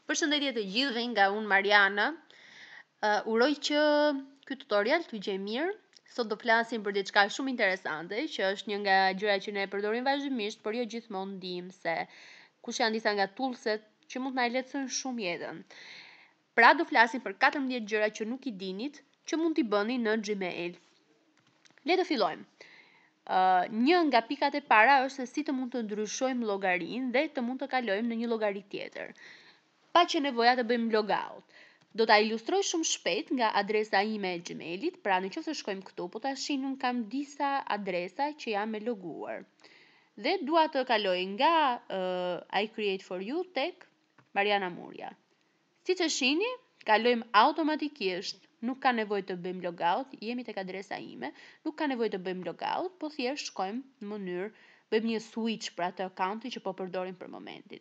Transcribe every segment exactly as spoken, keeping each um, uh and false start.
Përshëndetje të gjithëve nga unë Mariana. Uh, uroj që ky tutorial t'ju gjej mirë. Sot do flasim për diçka shumë interesante, që është një nga gjërat që ne e përdorim vazhdimisht, por jo gjithmonë ndim se kush janë disa nga toolset që mund t'na lehtësojnë shumë jetën. Pra do flasim për katërmbëdhjetë gjëra që nuk i dinit që mund t'i bëni në Gmail. Le të fillojmë. Uh, një nga pikat e para është se si të mund të ndryshojmë llogarinë dhe të mund të kalojmë në një llogari tjetër, pa që nevoja të bëjmë logout. Do ta ilustroj shumë shpejt nga adresa ime e Gmailit, pra nëse shkojmë këtu, po tash un kam disa adresa që jam e loguar. Dhe dua të kaloj nga uh, I create for you tek Mariana Murja. Siç e shihni, kalojmë automatikisht, nuk ka nevojë të bëjmë logout, jemi tek adresa ime, nuk ka nevojë të bëjmë logout, po thjesht shkojmë në mënyrë, bëjmë një switch për atë accounti që po përdorim për momentin.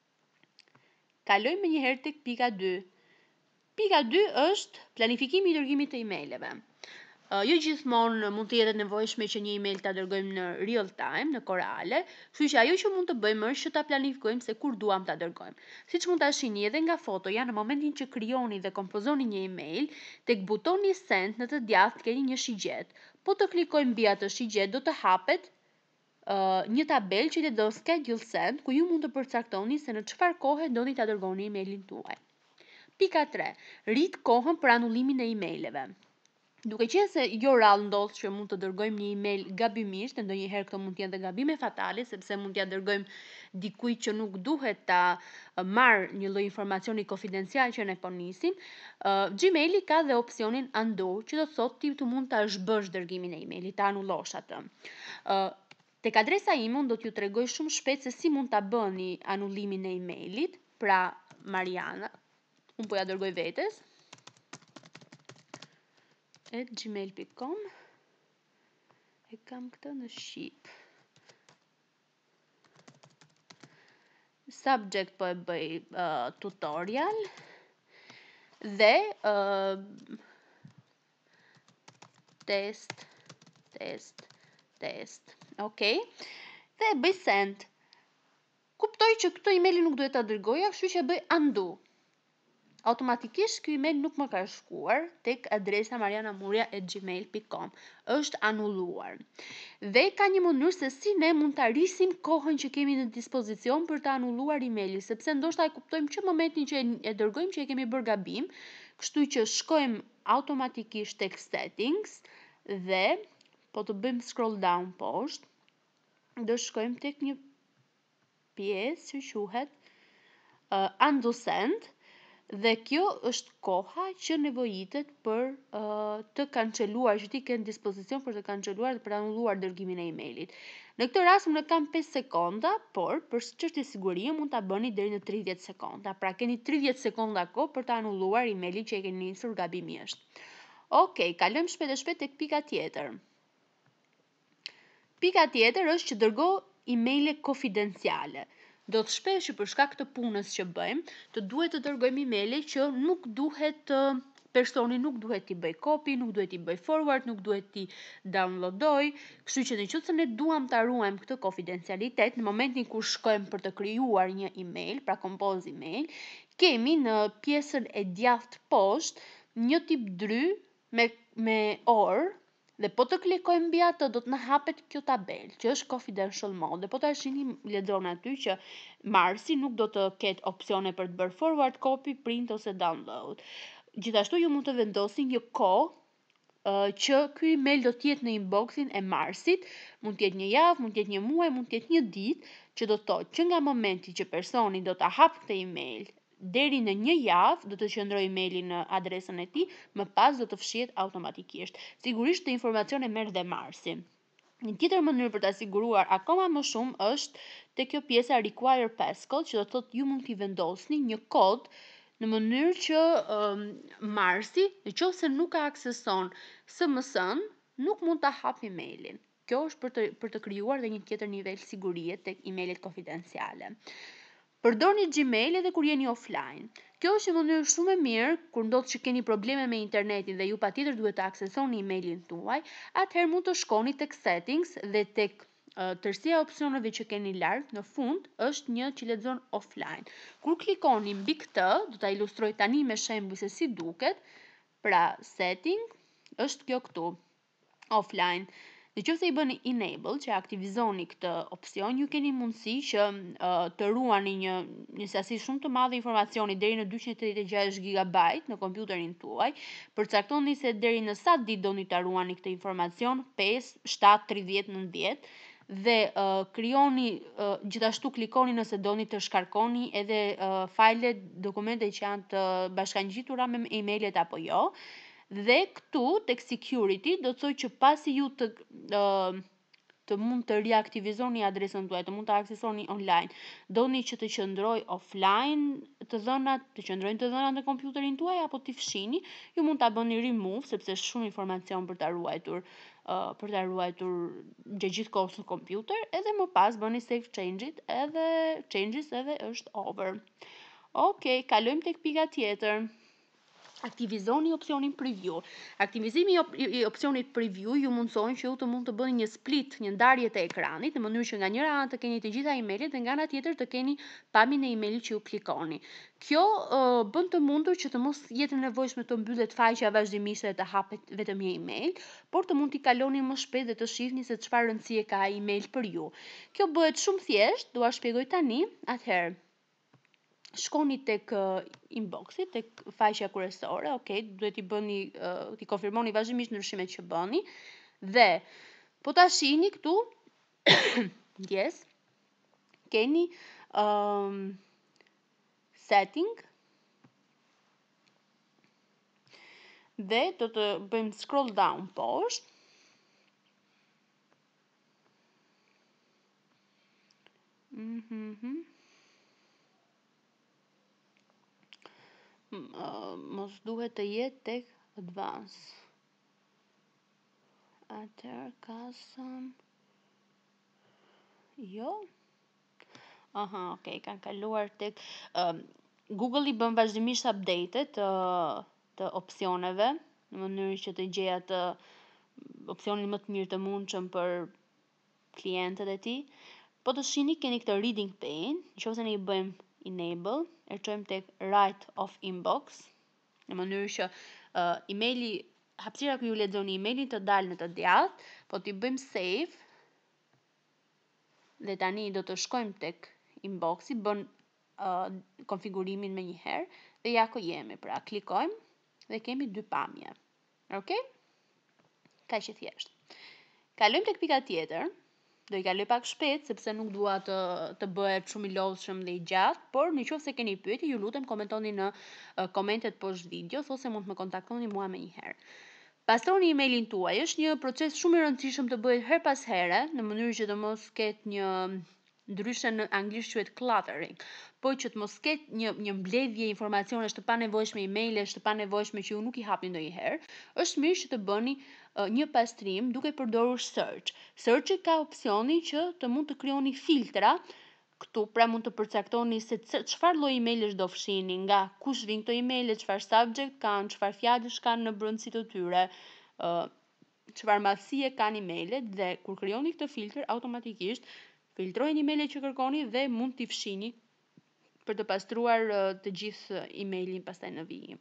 Kalojmë me njëherë tek pika dy. Pika dy është planifikimi i dërgimit të emaileve. Uh, jo gjithmonë mund të jetë e nevojshme që një email ta dërgojmë në real time, në kohë reale, kështu që ajo që mund të bëjmë është që ta planifikojmë se kur duam ta dërgojmë. Siç mund ta shihni edhe nga fotoja, në momentin që krijoni dhe kompozoni një email, tek butoni send në të djathtë keni një shigjet. Po të klikojmë mbi atë shigjet, do të hapet Uh, një tabel që do schedule send, ku ju mund të përcaktoni se në çfarë kohe doni ta dërgoni emailin tuaj. Pika tre. Rrit kohën për anullimin e emaileve. Duke qenë se jo rrallë ndodh që mund të dërgojmë një email gabimisht, ndonjëherë këto mund të jenë dhe gabime fatale, sepse mund t'ja dërgojmë dikujt që nuk duhet ta marr një lloj informacioni konfidencial që ne po nisim. Uh, Gmaili ka dhe opsionin undo, që do të thotë ti të mund ta zhbësh dërgimin e emailit, ta anullosh atë. Uh, Tek adresa ime unë do t'ju tregoj shumë shpejt se si mund ta bëni anullimin e emailit, pra Mariana, unë po ja dërgoj vetes, at gmail dot com, e kam këtë në shqip. Subject po e bëj uh, tutorial, dhe uh, test, test, test. Ok, dhe e bëj send. Kuptoj që këtë email nuk duhet ta dërgoja, kështu që e bëj undo. Automatikisht ky email nuk më ka shkuar tek adresa marianamurja at gmail dot com. Është anulluar. Dhe ka një mënyrë se si ne mund ta rrisim kohën që kemi në dispozicion për të anulluar emailin, sepse ndoshta e kuptojmë që momentin që e dërgojmë që e kemi bërë gabim, kështu që shkojmë automatikisht tek settings dhe po të bëjmë scroll down poshtë, do shkojmë tek një pjesë që quhet uh, undo send, dhe kjo është koha që nevojitet për uh, të kanceluar, që ti ke në dispozicion për të kanceluar dhe për anulluar dërgimin e emailit. Në këtë rast unë kam pesë sekonda, por për çështje sigurie mund ta bëni deri në tridhjetë sekonda. Pra keni tridhjetë sekonda kohë për të anulluar emailin që e keni nisur gabimisht. Okej, okay, kalojmë shpejt e shpejt tek pika tjetër. Pika tjetër është që dërgo emaile konfidenciale. Do të shpesh që për shkak të punës që bëjmë, të duhet të dërgojmë emaile që nuk duhet personi nuk duhet t'i bëj copy, nuk duhet t'i bëj forward, nuk duhet t'i downloadoj, kështu që nëse ne duam ta ruajmë këtë konfidencialitet, në momentin kur shkojmë për të krijuar një email, pra compose email, kemi në pjesën e djathtë poshtë një tip dry me me orë. Dhe po të klikojmë mbi atë, do të na hapet kjo tabel, që është confidential mode. Dhe po ta shihni, lexon aty që Marsi nuk do të ketë opsione për të bërë forward, copy, print ose download. Gjithashtu ju mund të vendosni një kohë uh, që ky email do të jetë në inboxin e Marsit, mund të jetë një javë, mund të jetë një muaj, mund të jetë një ditë, që do të thotë që nga momenti që personi do ta hap këtë email deri në një javë do të qëndroj emaili në adresën e tij, më pas do të fshihet automatikisht. Sigurisht të informacione merr dhe Marsi. Një tjetër mënyrë për ta siguruar akoma më shumë është te kjo pjesa require passcode, që do të thotë ju mund t'i vendosni një kod në mënyrë që um, Marsi, nëse nuk ka akseson S M S-n, nuk mund ta hap emailin. Kjo është për të për të krijuar dhe një tjetër nivel sigurie tek emailet konfidenciale. Përdorni Gmail edhe kur jeni offline. Kjo është një mënyrë shumë e mirë kur ndodh që keni probleme me internetin dhe ju patjetër duhet të aksesoni emailin tuaj, atëherë mund të shkoni tek settings dhe tek tërësia e opsioneve që keni lart në fund është një që lexon offline. Kur klikoni mbi këtë, do ta ilustroj tani me shembull se si duket. Pra, setting është kjo këtu, offline. Në qoftë se i bëni enable, që aktivizoni këtë opsion, ju keni mundësi që uh, të ruani një, një sasi shumë të madhe informacioni deri në dyqind e tridhjetë e gjashtë gigabajt në kompjuterin tuaj. Përcaktoni se deri në sa ditë doni ta ruani këtë informacion, pesë, shtatë, tridhjetë, nëntëdhjetë, dhe uh, krijoni uh, gjithashtu klikoni nëse doni të shkarkoni edhe uh, fajlet, dokumente që janë të bashkangjitura me emailet apo jo. Dhe këtu tek security do të thotë që pasi ju të uh, të mund të riaktivizoni adresën tuaj, të mund të aksesoni online, doni që të qëndroj offline të dhënat, të qëndrojnë të dhënat në kompjuterin tuaj apo t'i fshini, ju mund ta bëni remove sepse është shumë informacion për ta ruajtur, uh, për ta ruajtur gjatë gjithë kohës në kompjuter, edhe më pas bëni save changes edhe changes edhe është over. Okej, kalojmë tek pika tjetër. Aktivizoni opsionin preview. Aktivizimi i opsionit preview ju mundson që ju të mund të bëni një split, një ndarje të ekranit, në mënyrë që nga njëra anë të keni të gjitha emailet dhe nga ana tjetër të keni pamjen e emailit që ju klikoni. Kjo uh, bën të mundur që të mos jetë nevojshme të mbyllet faqja vazhdimisht dhe të hapet vetëm një email, por të mund t'i kaloni më shpejt dhe të shihni se çfarë rëndësie ka email për ju. Kjo bëhet shumë thjesht, dua shpjegoj tani. Atëherë, shkoni tek uh, inboxi, tek faqja kryesore, okay, duhet i bëni, uh, t'i konfirmoni vazhdimisht ndryshimet që bëni, dhe po ta shihni këtu, yes, keni um, setting, dhe do të bëjmë scroll down poshtë, mhm. Uh, mos duhet të jetë tek advance. Atëherë kasëm. Jo. Aha, okay, kanë kaluar tek uh, Google i bën vazhdimisht update të të opsioneve në mënyrë që të gjejë atë opsionin më të mirë të mundshëm për klientët e tij. Po të shihni keni këtë reading pane, nëse ne i bëjmë enable, e çojmë tek right of inbox, në mënyrë që uh, emaili, hapësira ku ju lexoni emailin të dalë në të djathtë, po t'i bëjmë save. Dhe tani do të shkojmë tek inboxi, bën uh, konfigurimin më një herë dhe ja ku jemi. Pra klikojmë dhe kemi dy pamje. Okej? Kaq e thjeshtë. Kalojmë tek pika tjetër. Do i kaloj pak shpejt sepse nuk dua të të bëhet shumë i lodhshëm dhe i gjatë, por nëse keni pyetje, ju lutem komentoni në uh, komentet poshtë videos ose mund të më kontaktoni mua më një herë. Pastroni emailin tuaj, është një proces shumë i rëndësishëm të bëhet her pas here, në mënyrë që të mos ketë një, ndryshe në anglisht quhet cluttering, po që të mos ketë një një mbledhje informacionesh të panevojshme, emailesh të panevojshme që ju nuk i hapni ndonjëherë, është mirë që të bëni uh, një pastrim duke përdorur search. Searchi ka opsionin që të mund të krijoni filtra. Këtu pra mund të përcaktoni se çfarë lloj emailesh do fshini, nga kush vijnë këto emaile, çfarë subject kanë, çfarë fjalësh kanë në brendësi të tyre, uh, çfarë madhësie kanë emailet, dhe kur krijoni këtë filtr automatikisht filtrojeni emailet që kërkoni dhe mund t'i fshini për të pastruar uh, të gjithë emailin pastaj në vijim.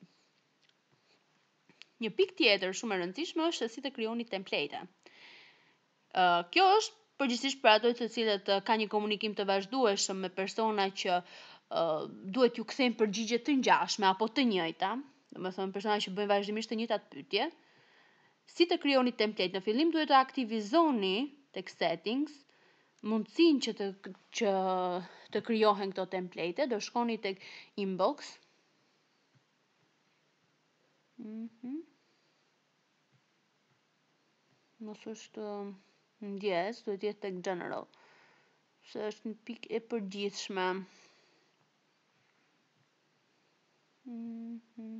Një pikë tjetër shumë e rëndësishme është se si të krijoni template. Uh, kjo është përgjithsisht për ato të cilët uh, ka një komunikim të vazhdueshëm me persona që uh, duhet ju kthejnë përgjigje të ngjashme apo të njëjta, domethënë persona që bëjnë vazhdimisht të njëjtat pyetje. Si të krijoni template? Në fillim duhet të aktivizoni tek settings mundësinë që të që të krijohen këto template, do shkoni tek inbox. Mhm. Mos është yes, duhet jetë tek general. Se është një pikë e përgjithshme. Mhm.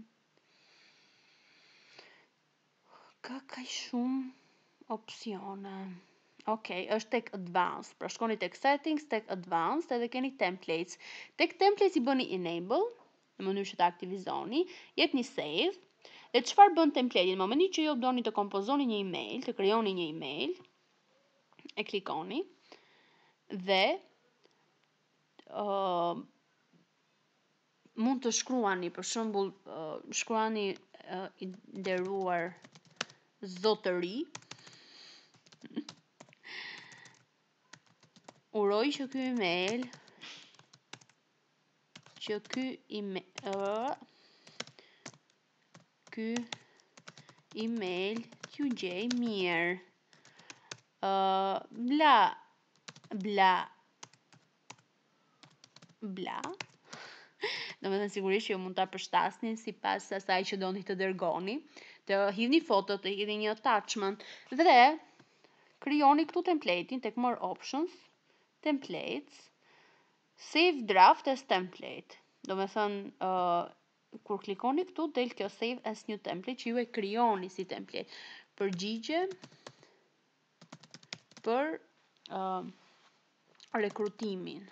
Ka kaq shumë opsione. Ok, është tek advanced. Pra shkoni tek settings, tek advanced, edhe keni templates. Tek templates i bëni enable, në mënyrë që ta aktivizoni, jepni save. Dhe çfarë bën template? Në momentin që ju doni të kompozoni një email, të krijoni një email, e klikoni. dhe uh, mund të shkruani, për shembull, uh, shkruani uh, i nderuar zotëri. Uroj që ky email që ky email uh, ky email t'ju gjej mirë. Uh, bla bla bla. Domethënë sigurisht që mund ta përshtasni sipas asaj që doni të dërgoni, të hidhni foto, të hidhni një attachment dhe krijoni këtu templatein tek more options, templates, save draft as template. Domethënë uh, kur klikoni këtu del kjo save as new template që ju e krijoni si template. Përgjigje për uh, rekrutimin.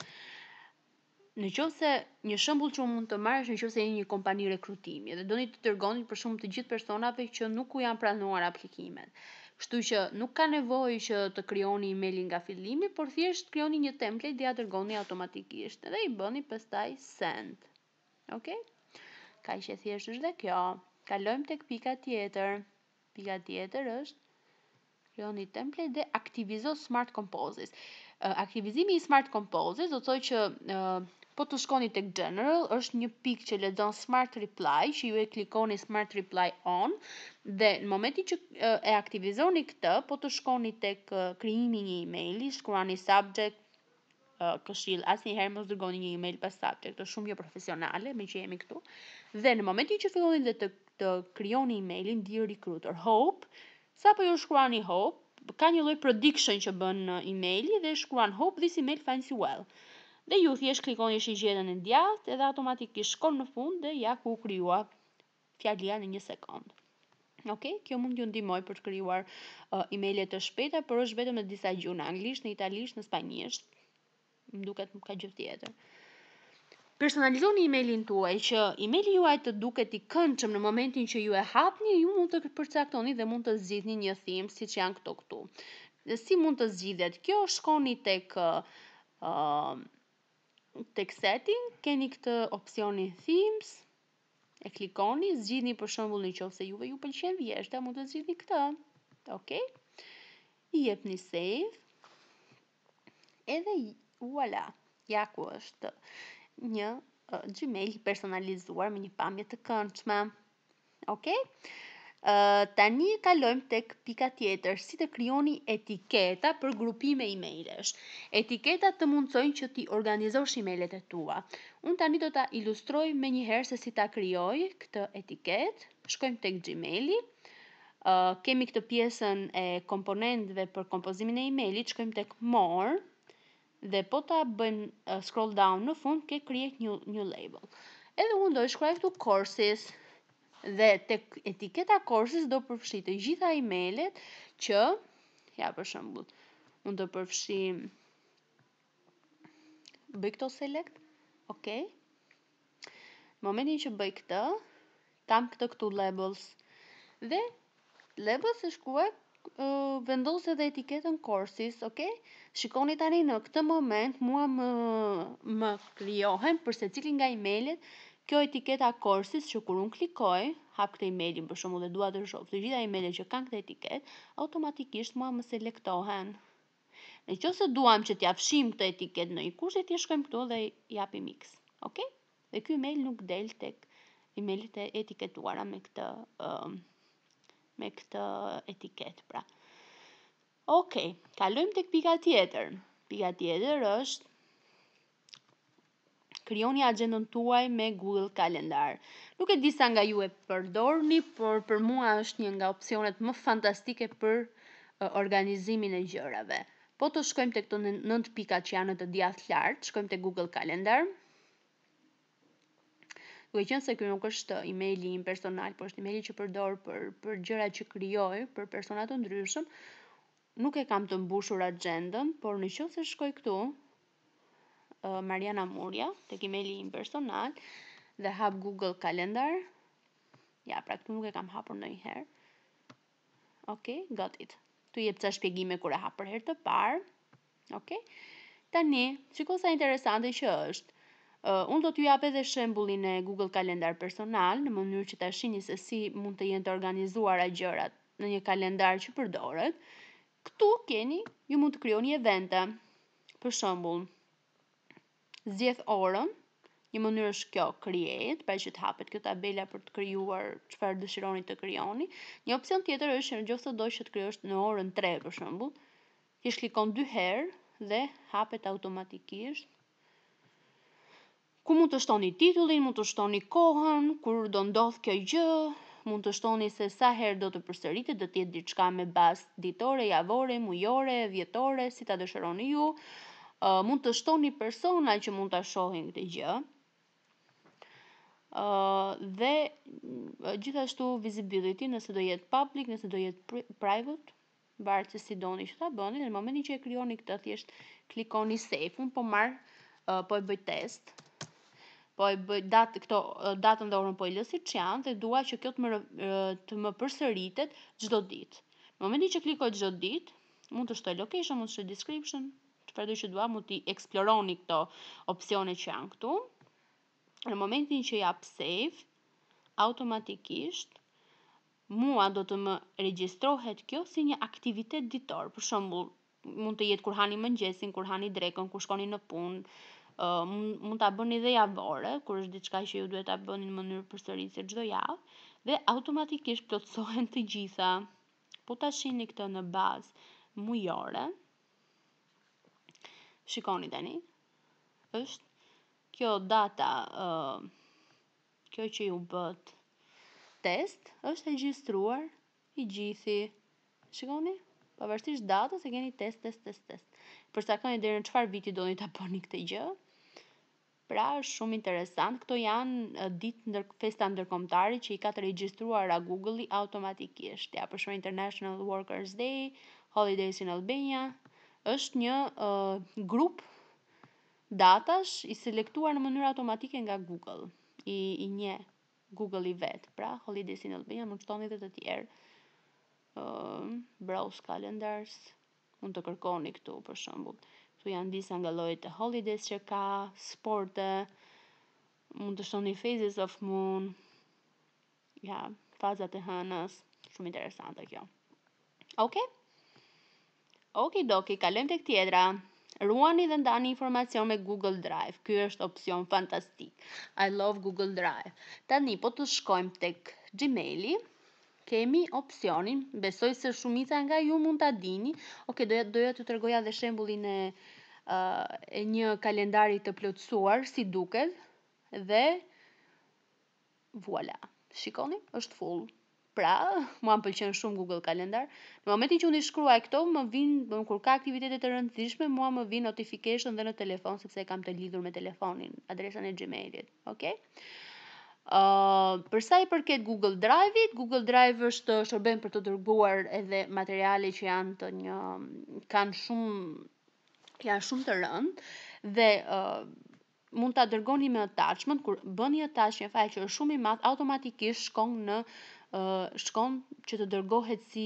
Në qoftë se një shembull që mund të marrësh, në qoftë se jeni një kompani rekrutimi dhe doni të dërgoni për shembull të gjithë personave që nuk u janë pranuar aplikimet. Kështu që nuk ka nevojë që të krijoni emailin nga fillimi, por thjesht krijoni një template dhe ja dërgoni automatikisht dhe i bëni pastaj send. Okej? Kaq që thjesht është dhe kjo. Kalojmë tek pika tjetër. Pika tjetër është krijoni template dhe aktivizo Smart Composes. Uh, aktivizimi i Smart Composes do të thotë që uh, po të shkoni tek General, është një pikë që lexon Smart Reply, që ju e klikoni Smart Reply on dhe në momentin që uh, e aktivizoni këtë, po të shkoni tek uh, krijimi i një emaili, shkruani subject, uh, këshill, asnjëherë mos dërgoni një email pa subject, është shumë jo profesionale, me që jemi këtu. Dhe në momentin që filloni dhe të, të krijoni emailin Dear Recruiter, hope, sa po ju shkruani hope, ka një lloj prediction që bën uh, emaili dhe shkruan hope this email finds you well. Dhe ju thjesht klikoni shigjetën e djathtë edhe automatikisht shkon në fund dhe ja ku krijua fjalia në një sekond. Okej, kjo mund t'ju ndihmoj për të krijuar uh, emaile të shpejta, por është vetëm në disa gjuhë, në anglisht, në italisht, në spanjisht. Më duket ka gjë tjetër. Personalizoni emailin tuaj që emaili juaj të duket i këndshëm në momentin që ju e hapni, ju mund të përcaktoni dhe mund të zgjidhni një theme siç janë këto këtu. Dhe si mund të zgjidhet kjo? Shkoni tek uh, tek setting, keni këtë opsionin themes, e klikoni, zgjidhni për shembull nëse juve ju pëlqen vjeshta, mund të zgjidhni këtë. Okej? I jepni save. Edhe voilà, ja ku është një uh, Gmail personalizuar me një pamje të këndshme. Okej? Uh, tani kalojmë tek pika tjetër, si të krijoni etiketa për grupime emailesh. Etiketat të mundsojnë që ti organizosh emailet e tua. Unë tani do ta ilustroj me një herë se si ta krijoj këtë etiket. Shkojmë tek Gmaili. Uh, kemi këtë pjesën e komponentëve për kompozimin e emailit, shkojmë tek More. Dhe po ta bëjmë uh, scroll down në fund, ke create new, new label. Edhe unë do shkruaj këtu courses dhe tek etiketa courses do përfshi të gjitha emailet që, ja për shembull, unë do përfshi bëj këto select, okay. Momentin që bëj këtë, kam këtë këtu labels dhe labels e shkruaj Uh, vendos edhe etiketën courses, okay? Shikoni tani në këtë moment mua më më krijohen për secilin nga emailet kjo etiketa courses që kur un klikoj, hap këtë emailin për shembull dhe dua të shoh të gjitha emailet që kanë këtë etiket, automatikisht mua më selektohen. Nëse duam që t'ja fshim këtë etiket në një kushte, ti shkojmë këtu dhe japim X, okay? Dhe ky email nuk del tek emailet e etiketuara me këtë uh, me këtë etiket, pra. Okej, kalojmë tek pika tjetër. Pika tjetër është krijoni agjendën tuaj me Google Calendar. Nuk e di sa nga ju e përdorni, por për mua është një nga opsionet më fantastike për uh, organizimin e gjërave. Po të shkojmë tek këto nëntë pikat që janë në të djathtë lart, shkojmë tek Google Calendar. Duke qenë se ky nuk është emaili im personal, por është emaili që përdor për për gjërat që krijoj për persona të ndryshëm, nuk e kam të mbushur agjendën, por nëse shkoj këtu, uh, Mariana Murja, tek emaili im personal dhe hap Google Calendar, ja, pra këtu nuk e kam hapur ndonjëherë. Okay, got it. Tu jep ca shpjegime kur e hap për herë të parë. Okay? Tani, shiko sa interesante që është. Uh, unë do t'ju jap edhe shembullin e Google Kalendar personal, në mënyrë që ta shihni se si mund të jenë të organizuara gjërat në një kalendar që përdoret. Këtu keni, ju mund të krijoni evente. Për shembull, zgjedh orën, një mënyrë është kjo create, pra që të hapet kjo tabela për të krijuar çfarë dëshironi të krijoni. Një opsion tjetër është që nëse do që të krijosh në orën tre për shembull, ti klikon dy herë dhe hapet automatikisht. Ku mund të shtoni titullin, mund të shtoni kohën, kur do ndodh kjo gjë, mund të shtoni se sa herë do të përsëritet, do të jetë diçka me bazë ditore, javore, mujore, vjetore, si ta dëshironi ju. Uh, mund të shtoni persona që mund ta shohin këtë gjë. Uh, dhe uh, gjithashtu visibility, nëse do jetë public, nëse do jetë private, varet se si doni që ta bëni. Në momentin që e krijoni këtë, thjesht klikoni save. Unë po marr, uh, po e bëj test. Po e bëj datë këto datën dhe orën po i lë siç janë dhe dua që kjo të më të më përsëritet çdo ditë. Në momentin që klikoj çdo ditë, mund të shtoj location, mund të shtoj description, çfarëdo që dua, mund të eksploroni këto opsione që janë këtu. Në momentin që jap save, automatikisht mua do të më regjistrohet kjo si një aktivitet ditor. Për shembull, mund të jetë kur hani mëngjesin, kur hani drekën, kur shkoni në punë. Uh, mund ta bëni dhe javore, kur është diçka që ju duhet ta bëni në mënyrë përsëritse çdo javë, dhe automatikisht plotësohen të gjitha. Po ta shihni këtë në bazë mujore. Shikoni tani. Është kjo data, uh, kjo që ju bët test, është regjistruar i gjithi. Shikoni? Pavarësisht datës e keni test, test, test, test. Përcaktojeni deri në çfarë viti doni ta bëni këtë gjë. Pra, është shumë interesant. Këto janë ditë ndër festa ndërkombëtare që i ka të regjistruara Google-i automatikisht. Ja, për shembull International Workers' Day, Holidays in Albania, është një uh, grup datash i selektuar në mënyrë automatike nga Google. I, i nje Google i vet. Pra, Holidays in Albania, mund të shtoni edhe të tjerë. Uh, browse calendars, mund të kërkoni këtu për shembull. Këtu janë disa nga llojet e holidays që ka, sporte, mund të shtoni phases of moon, ja, fazat e hënës, shumë interesante kjo. Okej? Okej, doki, kalojmë tek tjetra. Ruani dhe ndani informacion me Google Drive. Ky është opsion fantastik. I love Google Drive. Tani po të shkojmë tek Gmaili. Kemi opsionin, besoj se shumica nga ju mund ta dini. Okej, doja doja t'ju tregoja edhe shembullin e uh, e një kalendari të plotësuar si duket dhe voilà. Shikoni, është full. Pra, mua më pëlqen shumë Google Kalendar. Në momentin që unë i shkruaj këto, më vin, kur ka aktivitete të rëndësishme, mua më vin notification dhe në telefon sepse e kam të lidhur me telefonin, adresën e Gmailit, okay? Uh, për sa i përket Google Drive-it, Google Drive është shërben për të dërguar edhe materiale që janë të një kanë shumë janë shumë të rëndë dhe uh, mund ta dërgoni me attachment. Kur bëni attach një fajl që është shumë i madh, automatikisht shkon në uh, shkon që të dërgohet si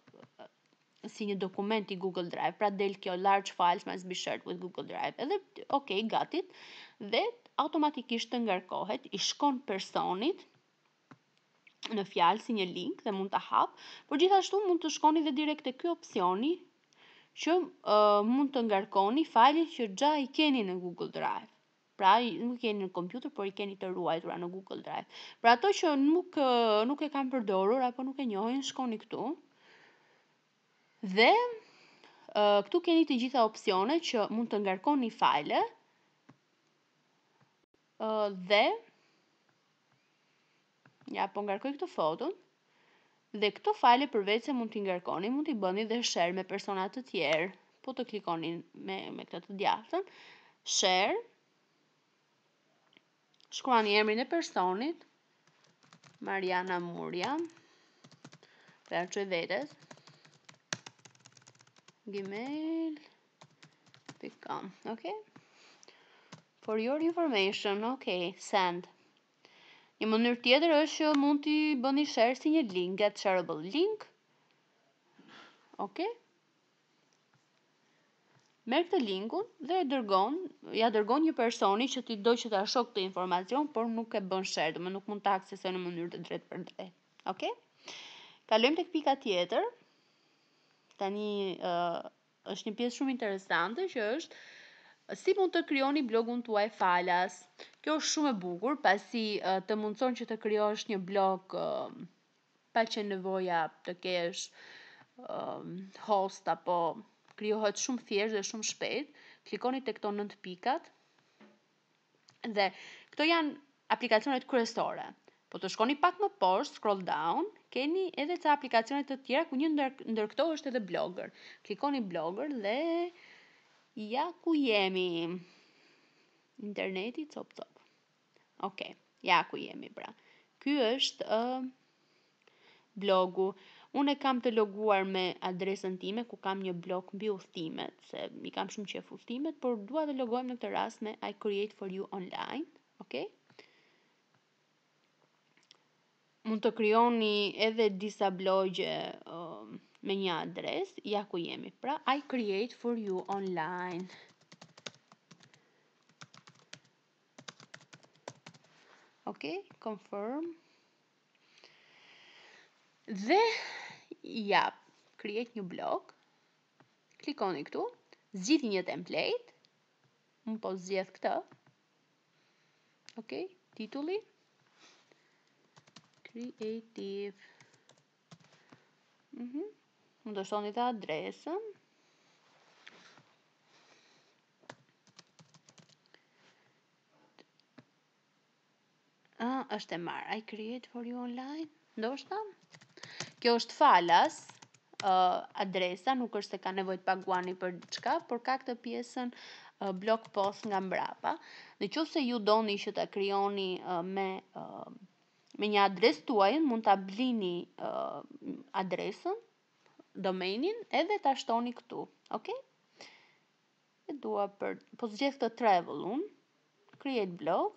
si një dokument i Google Drive. Pra del kjo large files must be shared with Google Drive. Edhe okay, got it. Dhe automatikisht të ngarkohet, i shkon personit në fjalë si një link dhe mund ta hap, por gjithashtu mund të shkoni dhe direkt te ky opsioni që uh, mund të ngarkoni fajlin që xha i keni në Google Drive. Pra nuk i keni në kompjuter, por i keni të ruajtura në Google Drive. Pra ato që nuk uh, nuk e kanë përdorur apo nuk e njohin, shkoni këtu. Dhe uh, këtu keni të gjitha opsionet që mund të ngarkoni fajle. Uh, dhe ja po ngarkoj këtë foton. Dhe këto fajle përveç se mund t'i ngarkoni, mund t'i bëni dhe share me persona të tjerë. Po të klikoni me me këtë të djathtën, share. Shkruani emrin e personit, Mariana Murja, për çoj vetes, gmail dot com, okay? For your information, okay, send. Një mënyrë tjetër është që mund t'i bëni share si një link, get shareable link. Okay? merr këtë linkun dhe e dërgon, ja dërgon një personi që ti do që ta shoh këtë informacion, por nuk e bën share, do më nuk mund ta aksesoj në mënyrë të drejtë për drejtë. Okej? Kalojmë tek pika tjetër. Tani uh, është një pjesë shumë interesante që është si mund të krijoni blogun tuaj falas. Kjo është shumë e bukur pasi uh, të mundson që të krijosh një blog uh, pa që nevoja të kesh uh, host apo krijohet shumë thjesht dhe shumë shpejt. Klikoni tek këto nëntë pikat dhe këto janë aplikacionet kryesore. Po të shkoni pak më poshtë, scroll down, keni edhe ca aplikacione të tjera ku një ndër, ndër këto është edhe Blogger. Klikoni Blogger dhe ja ku jemi. Interneti cop cop. Okej, ja ku jemi pra. Ky është uh, blogu. Unë e kam të loguar me adresën time ku kam një blog mbi udhëtimet, se mi kam shumë qef udhëtimet, por dua të logohem në këtë rast me I create for you online. Okej? Mund të krijoni edhe disa blogje uh, me një adres, ja ku jemi. Pra, I create for you online. Ok, confirm. Dhe, ja, create një blog. Klikoni këtu, zgjidhni një template. Unë po zgjedh këtë. Ok, titulli. Creative. Mhm. Mund të shtoni të adresën. Ah, është e marrë. I create for you online. Ndoshta? Kjo është falas, uh, adresa, nuk është se ka nevojë të paguani për diçka, por ka këtë pjesën uh, blog post nga mbrapa. Në qoftë se ju doni që ta krijoni uh, me uh, me një adresë tuaj, mund ta blini uh, adresën, domenin, edhe ta shtoni këtu. Okej? E dua për po zgjedh këtë travel un, create blog.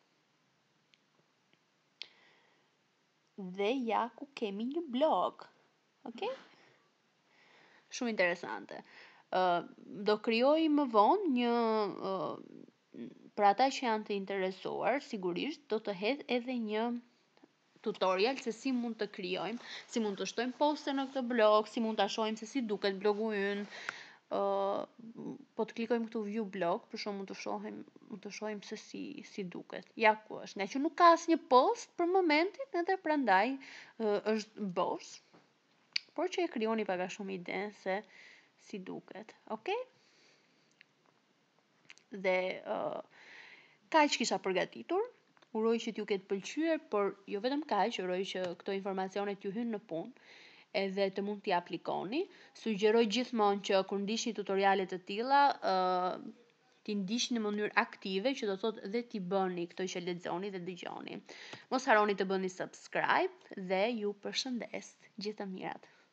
Dhe ja ku kemi një blog. Ok? Shumë interesante. Uh, do krijoj më vonë një uh, për ata që janë të interesuar, sigurisht do të hedh edhe një tutorial se si mund të krijojmë, si mund të shtojmë poste në këtë blog, si mund ta shohim se si duket blogu ynë. Uh, po të klikojmë këtu view blog, për shkak mund të shohim, mund të shohim se si si duket. Ja ku është. Nga që nuk ka asnjë post për momentin, edhe prandaj uh, është bosh. Por që e krijoni pak a shumë ide se si duket. Okej? Dhe uh, kaq kisha përgatitur. Uroj që t'ju ketë pëlqyer, por jo vetëm kaq, uroj që këto informacione t'ju hynë në punë edhe të mund t'i aplikoni. Sugjeroj gjithmonë që kur ndiqni tutoriale të tilla, uh, t'i ndiqni në mënyrë aktive, që do thotë dhe t'i bëni këto që lexoni dhe dëgjoni. Mos harroni të bëni subscribe dhe ju përshëndes. Gjithë të mirat.